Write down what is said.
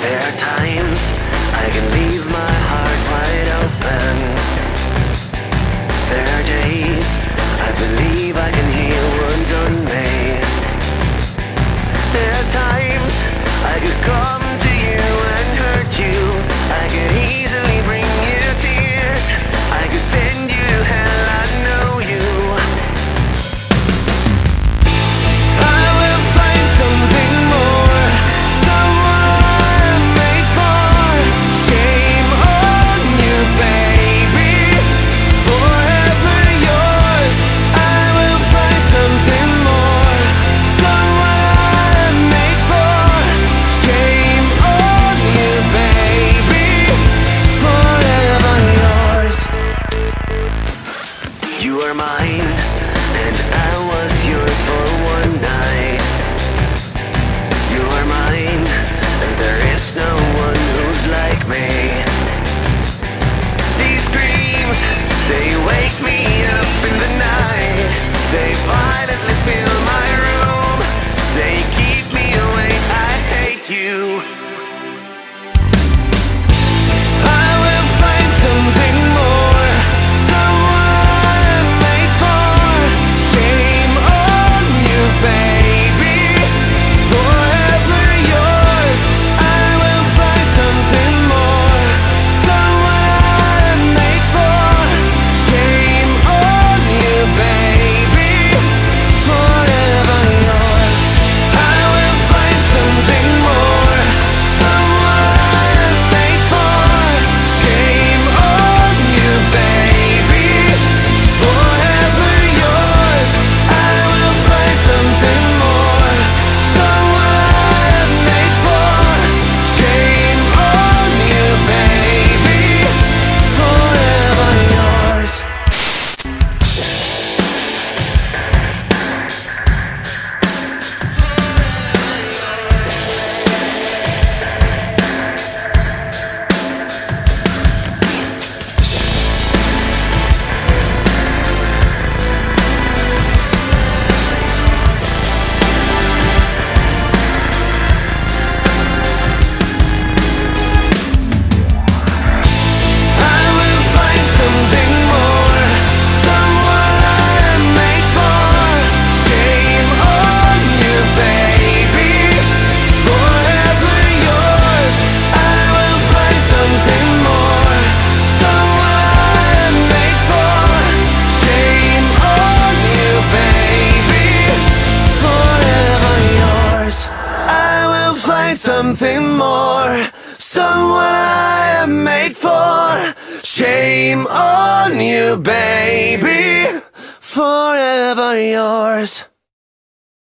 There are times I can leave my heart wide open. There are days I believe I can heal wounds on me. There are times I could come to you and hurt you. I could easily bring you tears. I could send you to hell, I know you. I will find something more, someone I'm made for. Shame on you, baby, forever yours. I will find something more, someone I'm made for. Shame on you, baby, forever yours. You are mine, and I was yours for one night. You are mine, and there is no one who's like me. These dreams, they wake me up in the night. They violently fill my room. They keep me awake, I hate you. I will find something more, someone I'm made for. Shame on you, baby, forever yours. I will find something more, someone I'm made for. Shame on you, baby, forever yours. I will find something more, someone I'm made for. Shame on you, baby, forever yours. I will find something more, someone I'm made for. Shame on you, baby, forever yours. I will find something more, someone I'm made for. Shame on you, baby, forever yours. I will find something more, someone I'm made for. Shame on you, baby, forever yours. I will find something more, someone I am made for. Shame on you, baby, forever yours.